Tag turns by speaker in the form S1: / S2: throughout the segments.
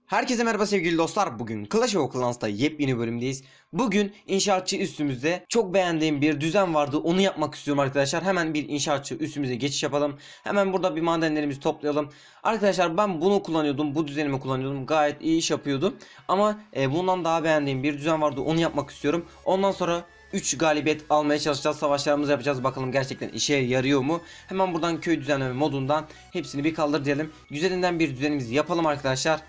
S1: Herkese merhaba sevgili dostlar. Bugün Clash of Clans'ta yepyeni bölümdeyiz. Bugün inşaatçı üstümüzde çok beğendiğim bir düzen vardı. Onu yapmak istiyorum arkadaşlar. Hemen bir inşaatçı üstümüze geçiş yapalım. Hemen burada bir madenlerimizi toplayalım. Arkadaşlar ben bunu kullanıyordum. Bu düzenimi kullanıyordum. Gayet iyi iş yapıyordu. Ama bundan daha beğendiğim bir düzen vardı. Onu yapmak istiyorum. Ondan sonra 3 galibiyet almaya çalışacağız. Savaşlarımızı yapacağız. Bakalım gerçekten işe yarıyor mu? Hemen buradan köy düzenleme modundan hepsini bir kaldır diyelim. Güzelinden bir düzenimizi yapalım arkadaşlar.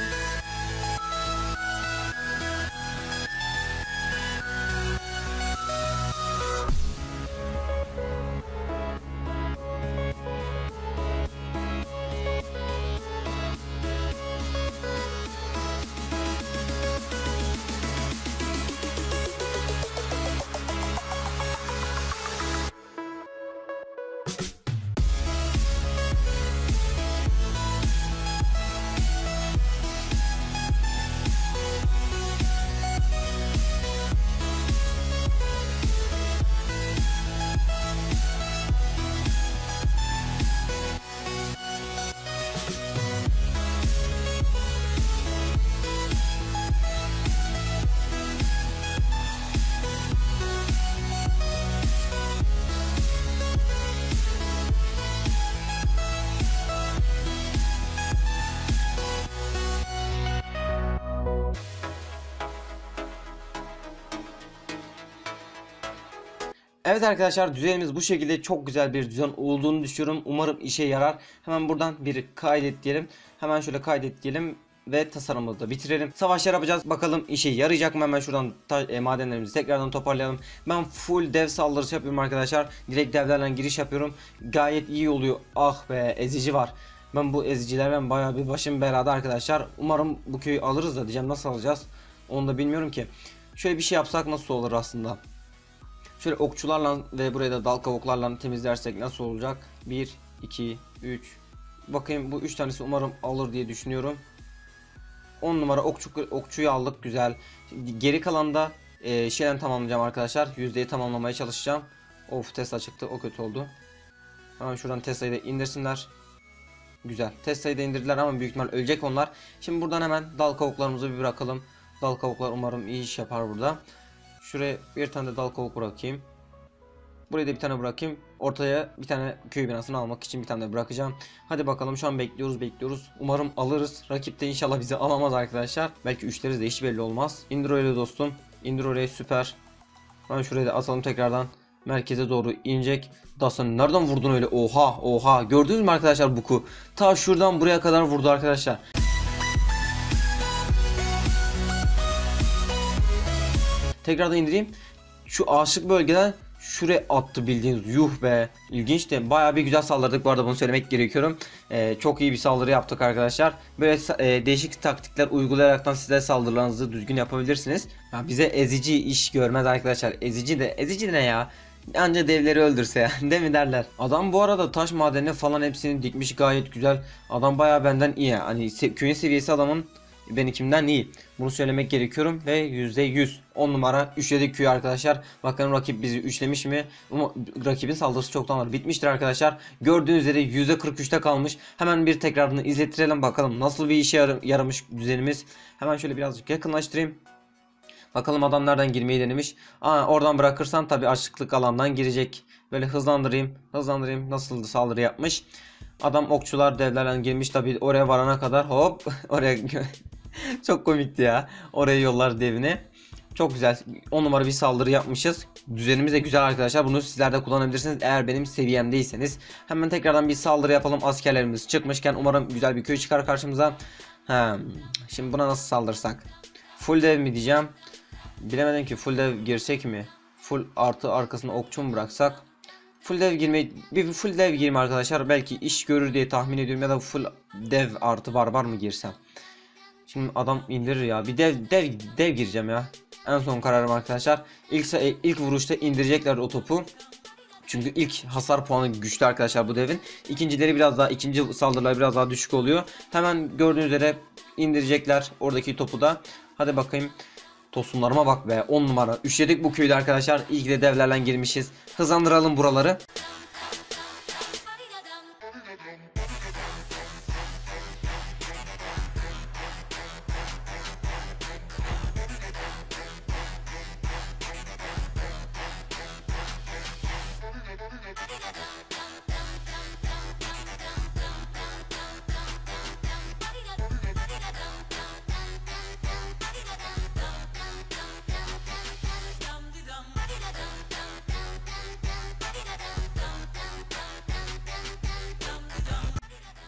S1: Evet arkadaşlar, düzenimiz bu şekilde, çok güzel bir düzen olduğunu düşünüyorum. Umarım işe yarar. Hemen buradan bir kaydet diyelim. Hemen şöyle kaydet diyelim ve tasarımımızı da bitirelim. Savaşlar yapacağız. Bakalım işe yarayacak mı? Hemen şuradan madenlerimizi tekrardan toparlayalım. Ben full dev saldırısı yapıyorum arkadaşlar. Direkt devlerle giriş yapıyorum. Gayet iyi oluyor. Ah be, ezici var. Ben bu ezicilerden bayağı bir başım belada arkadaşlar. Umarım bu köyü alırız da diyeceğim. Nasıl alacağız? Onu da bilmiyorum ki. Şöyle bir şey yapsak nasıl olur aslında? Şöyle okçularla ve buraya da dal kavuklarla temizlersek nasıl olacak? 1, 2, 3. Bakayım, bu 3 tanesi umarım alır diye düşünüyorum. 10 numara okçuyu aldık, güzel. Geri kalan da şeyden tamamlayacağım arkadaşlar. Yüzdeyi tamamlamaya çalışacağım. Of, Tesla çıktı, o kötü oldu. Hemen şuradan Tesla'yı da indirsinler. Güzel. Tesla'yı da indirdiler ama büyük ihtimal ölecek onlar. Şimdi buradan hemen dal kavuklarımızı bir bırakalım. Dal kavuklar umarım iyi iş yapar burada. Şuraya bir tane de dal kavuk bırakayım. Buraya da bir tane bırakayım. Ortaya bir tane köy binasını almak için bir tane de bırakacağım. Hadi bakalım, şu an bekliyoruz. Umarım alırız. Rakip de inşallah bizi alamaz arkadaşlar. Belki üçleriz de, hiç belli olmaz. İndir oraya dostum. İndir oraya, süper. Ben şuraya da atalım tekrardan. Merkeze doğru inecek. Dastan nereden vurdun öyle? Oha. Gördünüz mü arkadaşlar buku? Ta şuradan buraya kadar vurdu arkadaşlar. Tekrardan indireyim. Şu aşık bölgeden şuraya attı bildiğiniz. Yuh be. İlginç de bayağı bir güzel saldırdık bu arada, bunu söylemek gerekiyorum. Çok iyi bir saldırı yaptık arkadaşlar. Böyle değişik taktikler uygulayaraktan size saldırılarınızı düzgün yapabilirsiniz. Ya bize ezici iş görmez arkadaşlar. Ezici de ne ya? Anca devleri öldürse ya, değil mi derler. Adam bu arada taş madenini falan hepsini dikmiş, gayet güzel. Adam bayağı benden iyi. Hani köyün seviyesi adamın benimkimden iyi. Bunu söylemek gerekiyorum ve %100 10 numara üçledik köyü arkadaşlar. Bakalım rakip bizi üçlemiş mi? Ama rakibin saldırısı çoktan var. Bitmiştir arkadaşlar. Gördüğünüz üzere %43'te kalmış. Hemen bir tekrarını izlettirelim bakalım nasıl bir işe yaramış düzenimiz. Hemen şöyle birazcık yakınlaştırayım. Bakalım adam nereden girmeyi denemiş. Oradan bırakırsam tabi açıklık alandan girecek. Böyle hızlandırayım. Nasıldı saldırı yapmış. Adam okçular devlerden girmiş tabi, oraya varana kadar hop oraya çok komikti ya. Oraya yollar devine. Çok güzel. 10 numara bir saldırı yapmışız. Düzenimiz de güzel arkadaşlar. Bunu sizler de kullanabilirsiniz eğer benim seviyemdeyseniz. Hemen tekrardan bir saldırı yapalım. Askerlerimiz çıkmışken umarım güzel bir köy çıkar karşımıza. Şimdi buna nasıl saldırsak? Full dev mi diyeceğim? Bilemedim ki, full dev girsek mi? Full artı arkasına okçu mu bıraksak? Full dev gireyim arkadaşlar. Belki iş görür diye tahmin ediyorum, ya da full dev artı barbar mı girsem? Şimdi adam indirir ya. Bir dev gireceğim ya. En son kararım arkadaşlar. İlk vuruşta indirecekler o topu. Çünkü ilk hasar puanı güçlü arkadaşlar bu devin. İkinci saldırılar biraz daha düşük oluyor. Hemen gördüğünüz üzere indirecekler oradaki topu da. Hadi bakayım. Tosunlarıma bak be, 10 numara. Üşledik bu köyde arkadaşlar. İyi ki de devlerle girmişiz. Hızlandıralım buraları.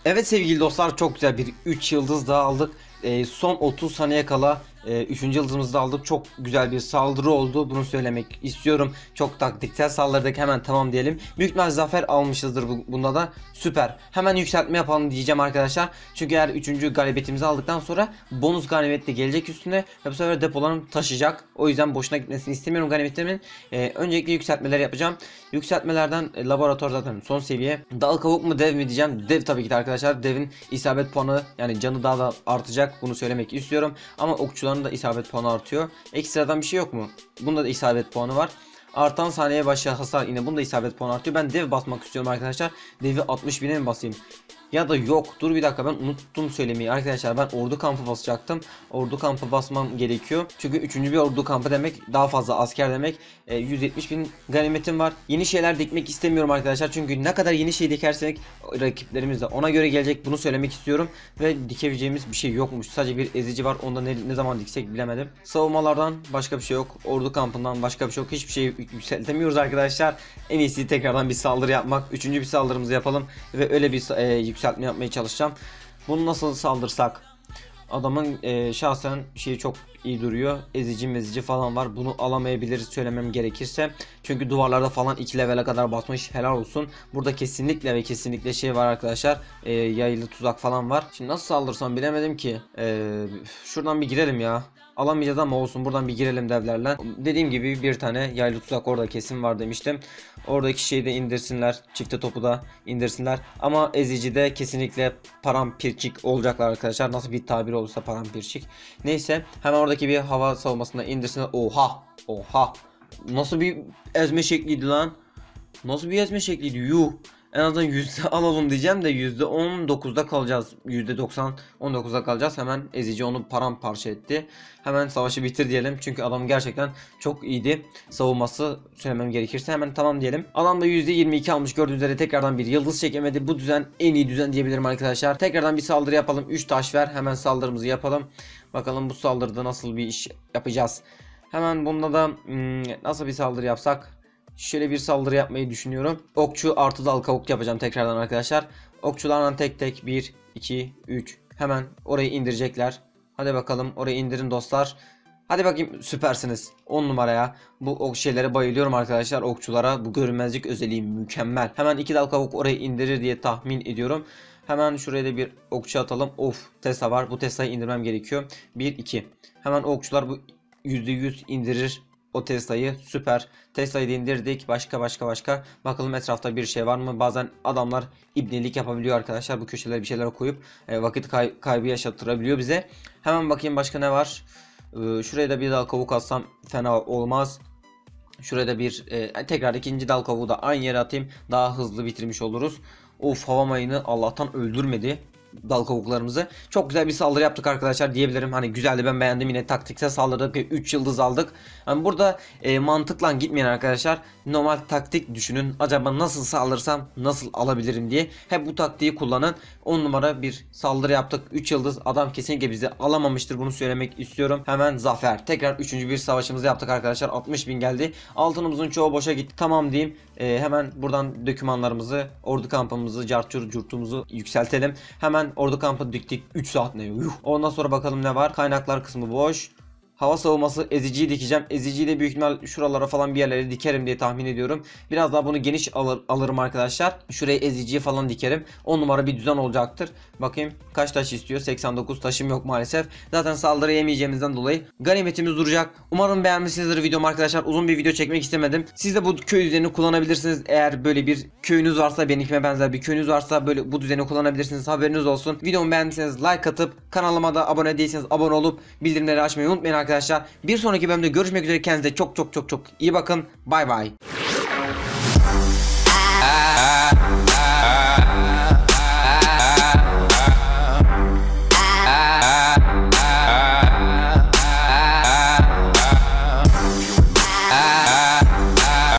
S1: Evet sevgili dostlar, çok güzel bir 3 yıldız daha aldık. Son 30 saniye kala 3. yıldızımızı da aldık. Çok güzel bir saldırı oldu. Bunu söylemek istiyorum. Çok taktiksel saldırdık. Hemen tamam diyelim. Büyük ihtimal zafer almışızdır bunda da. Süper. Hemen yükseltme yapalım diyeceğim arkadaşlar. Çünkü eğer 3. galibiyetimizi aldıktan sonra bonus galibiyet de gelecek üstüne. Ve bu sefer depolarım taşıyacak. O yüzden boşuna gitmesini istemiyorum galibiyetlerimin. Öncelikle yükseltmeler yapacağım. Yükseltmelerden laboratuvar zaten son seviye. Dal kavuk mu dev mi diyeceğim. Dev tabii ki de arkadaşlar. Devin isabet puanı, yani canı daha da artacak. Bunu söylemek istiyorum. Ama okçuların da isabet puanı artıyor. Ekstradan bir şey yok mu? Bunda da isabet puanı var. Artan saniye başı hasar, yine bunda isabet puanı artıyor. Ben dev basmak istiyorum arkadaşlar. Devi 60.000'e mi basayım? Ya da yok, dur bir dakika, ben unuttum söylemeyi arkadaşlar. Ben ordu kampı basacaktım. Ordu kampı basmam gerekiyor. Çünkü 3. bir ordu kampı demek daha fazla asker demek. 170.000 ganimetim var. Yeni şeyler dikmek istemiyorum arkadaşlar. Çünkü ne kadar yeni şey dikersek rakiplerimiz de ona göre gelecek. Bunu söylemek istiyorum. Ve dikebileceğimiz bir şey yokmuş. Sadece bir ezici var. Onu da ne zaman diksek bilemedim. Savunmalardan başka bir şey yok. Ordu kampından başka bir şey yok. Hiçbir şey yükseltemiyoruz arkadaşlar. En iyisi tekrardan bir saldırı yapmak. 3. bir saldırımızı yapalım. Ve öyle bir yükseltme yapmaya çalışacağım. Bunu nasıl saldırsak? Adamın şahsen şeyi çok iyi duruyor. Ezici mezici falan var. Bunu alamayabiliriz söylemem gerekirse. Çünkü duvarlarda falan 2 levele kadar basmış. Helal olsun. Burada kesinlikle ve kesinlikle şey var arkadaşlar. Yaylı tuzak falan var. Şimdi nasıl saldırsam bilemedim ki. Şuradan bir girelim ya. Alamayacağız ama olsun, buradan bir girelim devlerle. Dediğim gibi bir tane yaylı tuzak orada kesin var demiştim. Oradaki şeyi de indirsinler. Çifte topu da indirsinler. Ama ezici de kesinlikle parampirçik olacaklar arkadaşlar. Nasıl bir tabir olursa parampirçik. Neyse, hemen oradaki bir hava savunmasına indirsinler. Oha! Oha! Nasıl bir ezme şekliydi lan? Nasıl bir ezme şekliydi? Yuh! En azından yüzde alalım diyeceğim de %19'da kalacağız. %90 19'da kalacağız. Hemen ezici onu paramparça etti. Hemen savaşı bitir diyelim. Çünkü adam gerçekten çok iyiydi. Savunması söylemem gerekirse hemen tamam diyelim. Adam da %22 almış. Gördüğünüz üzere tekrardan bir yıldız çekemedi. Bu düzen en iyi düzen diyebilirim arkadaşlar. Tekrardan bir saldırı yapalım. 3 taş ver. Hemen saldırımızı yapalım. Bakalım bu saldırıda nasıl bir iş yapacağız. Hemen bunda da nasıl bir saldırı yapsak? Şöyle bir saldırı yapmayı düşünüyorum. Okçu artı dal kavuk yapacağım tekrardan arkadaşlar. Okçularla tek tek 1, 2, 3. Hemen orayı indirecekler. Hadi bakalım, orayı indirin dostlar. Hadi bakayım, süpersiniz. 10 numaraya. Bu şeylere bayılıyorum arkadaşlar, okçulara. Bu görünmezlik özelliği mükemmel. Hemen 2 dal kavuk orayı indirir diye tahmin ediyorum. Hemen şuraya da bir okçu atalım. Of, Tesla var. Bu Tesla'yı indirmem gerekiyor. 1, 2. Hemen okçular bu %100 indirir o Tesla'yı. Süper. Tesla'yı da indirdik. Başka. Bakalım etrafta bir şey var mı? Bazen adamlar ibnelik yapabiliyor arkadaşlar. Bu köşelere bir şeyler koyup vakit kaybı yaşattırabiliyor bize. Hemen bakayım başka ne var? Şuraya da bir dal kavuk atsam fena olmaz. Şuraya da bir tekrar ikinci dal kavuğu da aynı yere atayım. Daha hızlı bitirmiş oluruz. Of, hava mayını Allah'tan öldürmedi dal kavuklarımızı. Çok güzel bir saldırı yaptık arkadaşlar diyebilirim. Hani güzeldi, ben beğendim. Yine taktiksel saldırdık. 3 yıldız aldık. Hani burada mantıkla gitmeyin arkadaşlar. Normal taktik düşünün. Acaba nasıl saldırsam nasıl alabilirim diye. Hep bu taktiği kullanın. 10 numara bir saldırı yaptık. 3 yıldız. Adam kesinlikle bizi alamamıştır. Bunu söylemek istiyorum. Hemen zafer. Tekrar 3. bir savaşımızı yaptık arkadaşlar. 60.000 geldi. Altınımızın çoğu boşa gitti. Tamam diyeyim. Hemen buradan dokümanlarımızı, ordu kampımızı, cartçur curtumuzu yükseltelim. Hemen ordu kampı diktik. 3 saat ne? Yuh. Ondan sonra bakalım ne var. Kaynaklar kısmı boş. Hava savunması, eziciyi dikeceğim. Eziciyi de büyük ihtimal şuralara falan bir yerlere dikerim diye tahmin ediyorum. Biraz daha bunu geniş alırım arkadaşlar. Şuraya eziciyi falan dikerim. 10 numara bir düzen olacaktır. Bakayım kaç taş istiyor? 89 taşım yok maalesef. Zaten saldırı yemeyeceğimizden dolayı ganimetimiz duracak. Umarım beğenmişsinizdir videomu arkadaşlar. Uzun bir video çekmek istemedim. Siz de bu köy düzenini kullanabilirsiniz. Eğer böyle bir köyünüz varsa, benimkine benzer bir köyünüz varsa böyle bu düzeni kullanabilirsiniz. Haberiniz olsun. Videomu beğendiyseniz like atıp kanalıma da abone değilseniz abone olup bildirimleri açmayı unutmayın arkadaşlar. Bir sonraki bölümde görüşmek üzere. Kendinize çok iyi bakın. Bay bay.